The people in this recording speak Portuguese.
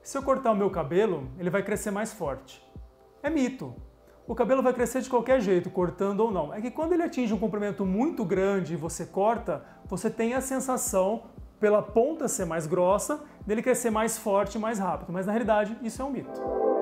se eu cortar o meu cabelo, ele vai crescer mais forte. É mito. O cabelo vai crescer de qualquer jeito, cortando ou não. É que quando ele atinge um comprimento muito grande e você corta, você tem a sensação, pela ponta ser mais grossa, dele crescer mais forte e mais rápido. Mas na realidade, isso é um mito.